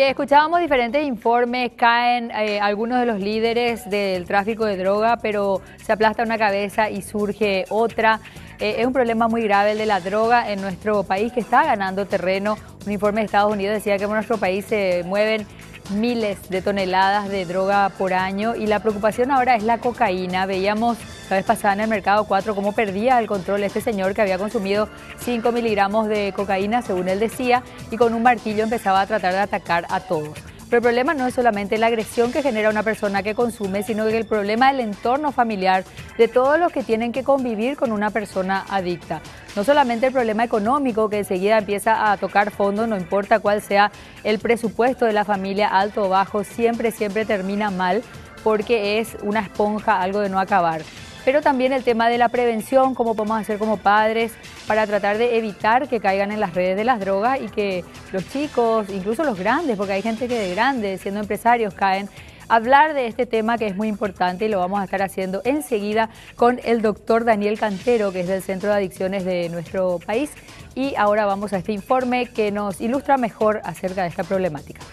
Oye, escuchábamos diferentes informes, caen algunos de los líderes del tráfico de droga, pero se aplasta una cabeza y surge otra. Es un problema muy grave el de la droga en nuestro país que está ganando terreno. Un informe de Estados Unidos decía que en nuestro país se mueven miles de toneladas de droga por año y la preocupación ahora es la cocaína. Veíamos la vez pasada en el Mercado 4 cómo perdía el control este señor que había consumido 5 miligramos de cocaína, según él decía, y con un martillo empezaba a tratar de atacar a todos. Pero el problema no es solamente la agresión que genera una persona que consume, sino que el problema del entorno familiar, de todos los que tienen que convivir con una persona adicta. No solamente el problema económico, que enseguida empieza a tocar fondo, no importa cuál sea el presupuesto de la familia, alto o bajo, siempre termina mal, porque es una esponja, algo de no acabar. Pero también el tema de la prevención, cómo podemos hacer como padres para tratar de evitar que caigan en las redes de las drogas y que los chicos, incluso los grandes, porque hay gente que de grandes, siendo empresarios, caen. Hablar de este tema que es muy importante y lo vamos a estar haciendo enseguida con el doctor Daniel Cantero, que es del Centro de Adicciones de nuestro país. Y ahora vamos a este informe que nos ilustra mejor acerca de esta problemática.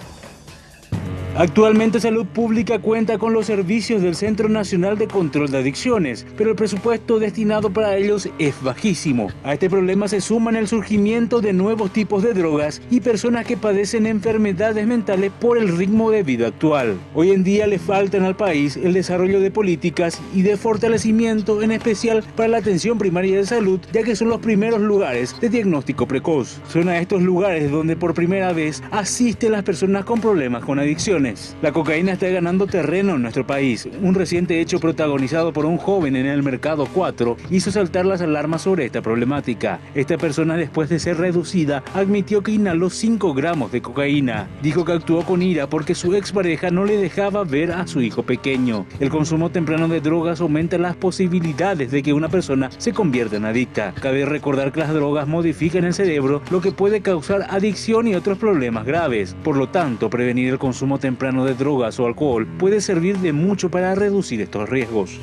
Actualmente Salud Pública cuenta con los servicios del Centro Nacional de Control de Adicciones, pero el presupuesto destinado para ellos es bajísimo. A este problema se suman el surgimiento de nuevos tipos de drogas y personas que padecen enfermedades mentales por el ritmo de vida actual. Hoy en día le faltan al país el desarrollo de políticas y de fortalecimiento, en especial para la atención primaria de salud, ya que son los primeros lugares de diagnóstico precoz. Son a estos lugares donde por primera vez asisten las personas con problemas con adicciones. La cocaína está ganando terreno en nuestro país. Un reciente hecho protagonizado por un joven en el Mercado 4 hizo saltar las alarmas sobre esta problemática. Esta persona, después de ser reducida, admitió que inhaló 5 gramos de cocaína. Dijo que actuó con ira porque su expareja no le dejaba ver a su hijo pequeño. El consumo temprano de drogas aumenta las posibilidades de que una persona se convierta en adicta. Cabe recordar que las drogas modifican el cerebro, lo que puede causar adicción y otros problemas graves. Por lo tanto, prevenir el consumo temprano de drogas o alcohol puede servir de mucho para reducir estos riesgos.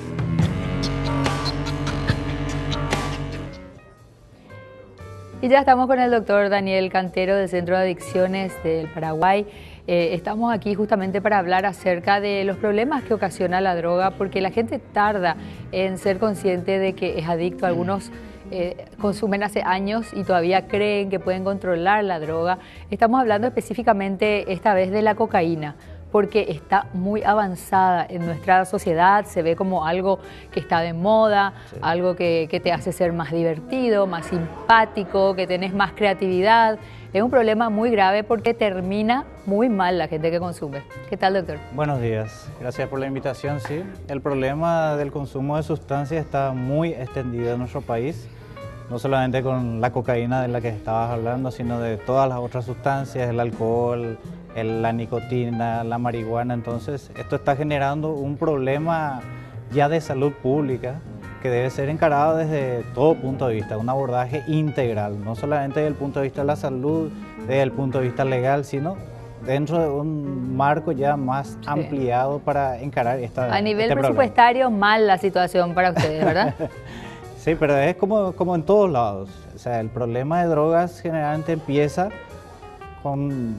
Y ya estamos con el doctor Daniel Cantero del Centro de Adicciones del Paraguay. Estamos aquí justamente para hablar acerca de los problemas que ocasiona la droga, porque la gente tarda en ser consciente de que es adicto. Algunos consumen hace años y todavía creen que pueden controlar la droga. Estamos hablando específicamente esta vez de la cocaína, porque está muy avanzada en nuestra sociedad, se ve como algo que está de moda, sí, algo que te hace ser más divertido, más simpático, que tenés más creatividad. Es un problema muy grave porque termina muy mal la gente que consume. ¿Qué tal, doctor? Buenos días, gracias por la invitación. Sí, el problema del consumo de sustancias está muy extendido en nuestro país, no solamente con la cocaína de la que estabas hablando, sino de todas las otras sustancias, el alcohol, la nicotina, la marihuana. Entonces, esto está generando un problema ya de salud pública que debe ser encarado desde todo punto de vista, un abordaje integral, no solamente desde el punto de vista de la salud, desde el punto de vista legal, sino dentro de un marco ya más ampliado para encarar esta A nivel presupuestario, mal la situación para ustedes, ¿verdad? Sí, pero es como en todos lados. O sea, el problema de drogas generalmente empieza con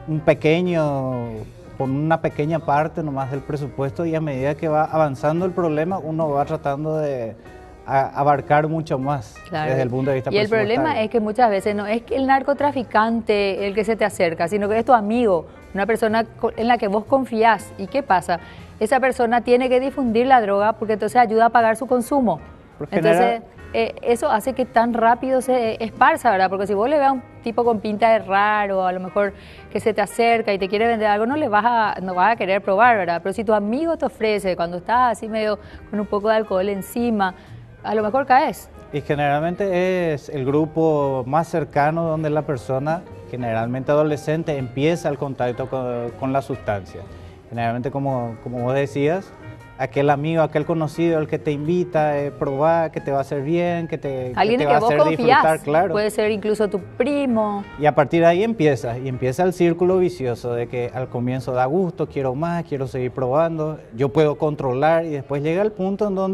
una pequeña parte nomás del presupuesto, y a medida que va avanzando el problema, uno va tratando de abarcar mucho más, claro, desde el punto de vista presupuestario. Y el problema es que muchas veces no es que el narcotraficante el que se te acerca, sino que es tu amigo, una persona en la que vos confías. ¿Y qué pasa? Esa persona tiene que difundir la droga porque entonces ayuda a pagar su consumo. Entonces, eso hace que tan rápido se esparza, ¿verdad? Porque si vos le ves a un tipo con pinta de raro, a lo mejor que se te acerca y te quiere vender algo, no vas a querer probar, ¿verdad? Pero si tu amigo te ofrece, cuando estás así medio con un poco de alcohol encima, a lo mejor caes. Y generalmente es el grupo más cercano donde la persona, generalmente adolescente, empieza el contacto con la sustancia. Generalmente, como vos decías, aquel amigo, aquel conocido, el que te invita a probar, que te va a hacer bien, que te va a hacer disfrutar, claro. Puede ser incluso tu primo. Y a partir de ahí empieza el círculo vicioso de que al comienzo da gusto, quiero más, quiero seguir probando, yo puedo controlar, y después llega el punto en donde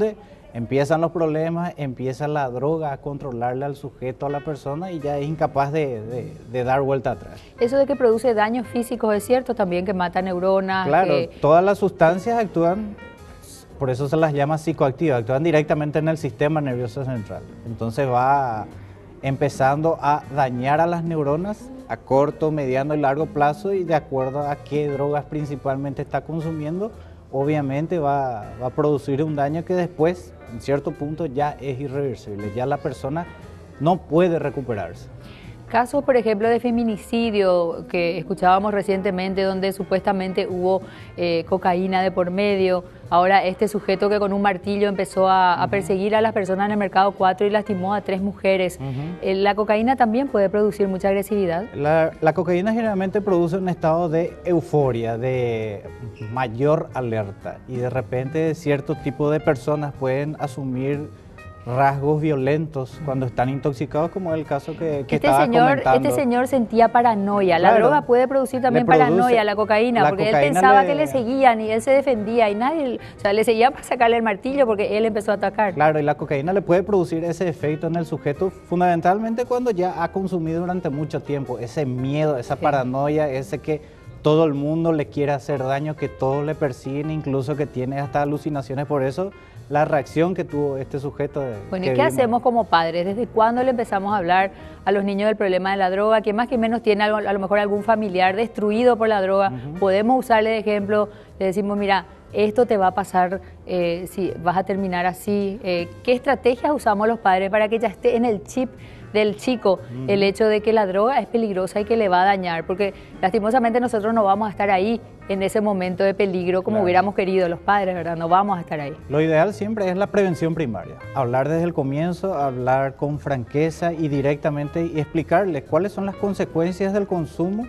Empiezan los problemas, empieza la droga a controlarle al sujeto, a la persona, y ya es incapaz de dar vuelta atrás. Eso de que produce daños físicos es cierto también, que mata neuronas. Claro, todas las sustancias actúan, por eso se las llama psicoactivas, actúan directamente en el sistema nervioso central. Entonces va empezando a dañar a las neuronas a corto, mediano y largo plazo, y de acuerdo a qué drogas principalmente está consumiendo, obviamente va a producir un daño que después, en cierto punto, ya es irreversible, ya la persona no puede recuperarse. Casos, por ejemplo, de feminicidio que escuchábamos recientemente, donde supuestamente hubo cocaína de por medio. Ahora este sujeto que con un martillo empezó a perseguir a las personas en el Mercado 4 y lastimó a 3 mujeres. ¿La cocaína también puede producir mucha agresividad? La cocaína generalmente produce un estado de euforia, de mayor alerta, y de repente cierto tipo de personas pueden asumir rasgos violentos cuando están intoxicados, como es el caso que estaba comentando. Este señor sentía paranoia. La droga puede producir también paranoia, la cocaína, porque él pensaba que le seguían y él se defendía y nadie, o sea, le seguían para sacarle el martillo porque él empezó a atacar. Claro, y la cocaína le puede producir ese efecto en el sujeto fundamentalmente cuando ya ha consumido durante mucho tiempo, ese miedo, esa paranoia, ese que todo el mundo le quiere hacer daño, que todos le persiguen, incluso que tiene hasta alucinaciones. Por eso la reacción que tuvo este sujeto. Bueno, ¿y qué hacemos como padres? ¿Desde cuándo le empezamos a hablar a los niños del problema de la droga? Que más que menos tiene a lo mejor algún familiar destruido por la droga. Podemos usarle de ejemplo, le decimos, mira, esto te va a pasar si vas a terminar así. ¿Qué estrategias usamos los padres para que ya esté en el chip del chico el hecho de que la droga es peligrosa y que le va a dañar? Porque lastimosamente nosotros no vamos a estar ahí en ese momento de peligro como hubiéramos querido los padres, ¿verdad? No vamos a estar ahí. Lo ideal siempre es la prevención primaria, hablar desde el comienzo, hablar con franqueza y directamente y explicarles cuáles son las consecuencias del consumo,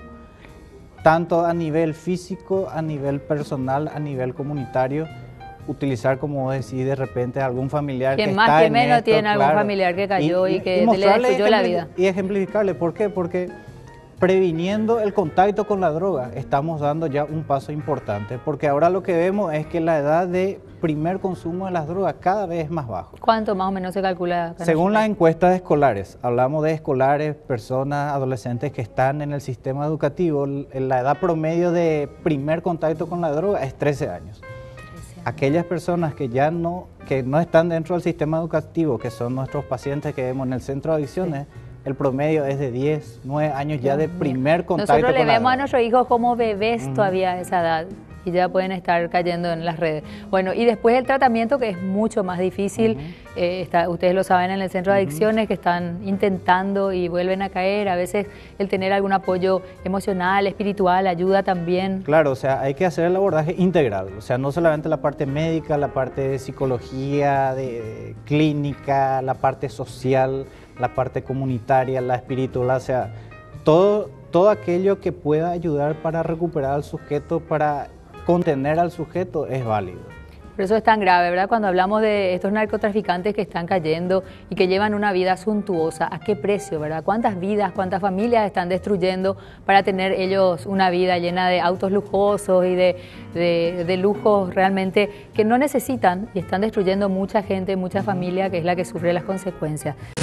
tanto a nivel físico, a nivel personal, a nivel comunitario. Utilizar, como decís, de repente algún familiar que más está que en menos esto, tiene algún familiar que cayó y que le destruyó la vida. Y ejemplificarle, ¿por qué? Porque previniendo el contacto con la droga estamos dando ya un paso importante, porque ahora lo que vemos es que la edad de primer consumo de las drogas cada vez es más bajo. ¿Cuánto más o menos se calcula? Según las encuestas escolares, hablamos de escolares, personas, adolescentes que están en el sistema educativo, la edad promedio de primer contacto con la droga es 13 años. Aquellas personas que no están dentro del sistema educativo, que son nuestros pacientes que vemos en el centro de adicciones, el promedio es de 10, 9 años ya de primer contacto con la droga. Nosotros le vemos a nuestros hijos como bebés todavía a esa edad y ya pueden estar cayendo en las redes. Bueno, y después el tratamiento, que es mucho más difícil, ustedes lo saben, en el centro de adicciones, que están intentando y vuelven a caer. A veces el tener algún apoyo emocional, espiritual, ayuda también. Claro, o sea, hay que hacer el abordaje integral, o sea, no solamente la parte médica, la parte de psicología, de clínica, la parte social, la parte comunitaria, la espiritual, o sea, todo aquello que pueda ayudar para recuperar al sujeto, para contener al sujeto, es válido. Por eso es tan grave, ¿verdad? Cuando hablamos de estos narcotraficantes que están cayendo y que llevan una vida suntuosa, ¿a qué precio, verdad? ¿Cuántas vidas, cuántas familias están destruyendo para tener ellos una vida llena de autos lujosos y de lujos realmente que no necesitan, y están destruyendo mucha gente, mucha familia, que es la que sufre las consecuencias?